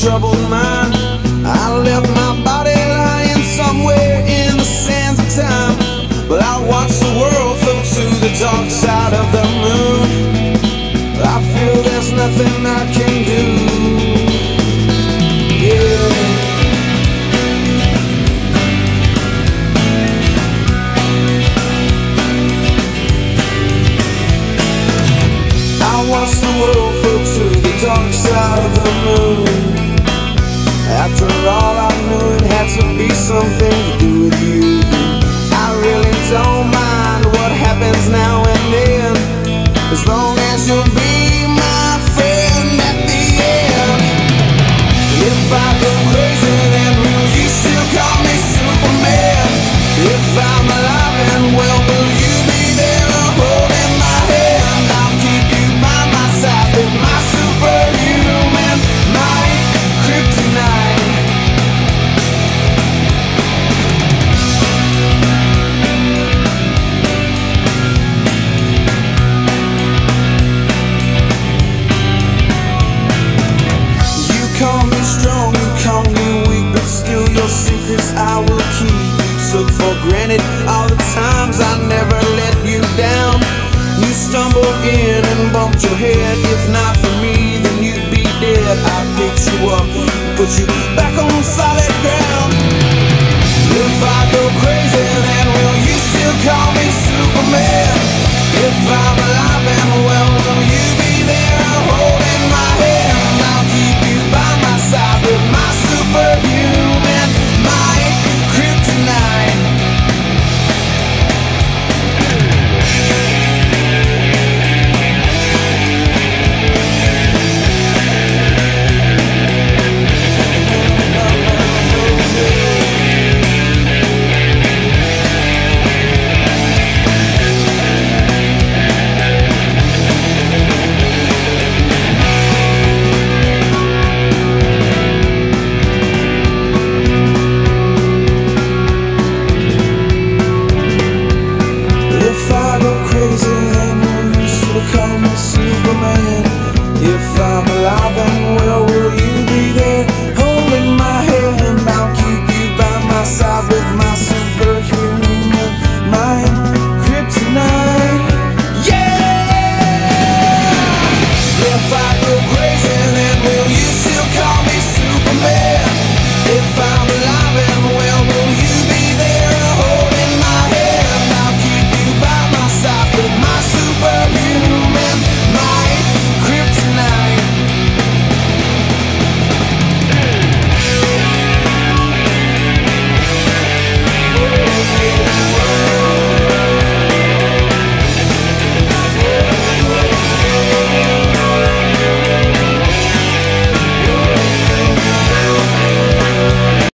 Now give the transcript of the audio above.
troubled mind. I left my body lying somewhere in the sands of time, but I watched the world float to the dark side of the moon. I feel there's nothing I can do. Yeah. I watched the world float to the dark side of the moon. After all, I knew it had to be something to do with you. I really don't mind what happens now and then, as long as you'll be my friend at the end. If I go crazy, then will you still call me Superman? If I'm alive and well, will you be there holding my hand? I'll keep you by my side with my superhuman might, kryptonite. Call me strong, you call me weak, but still your secrets I will keep. You took for granted all the times I never let you down. You stumbled in and bumped your head. If not for me, then you'd be dead. I picked you up, put you back on solid ground.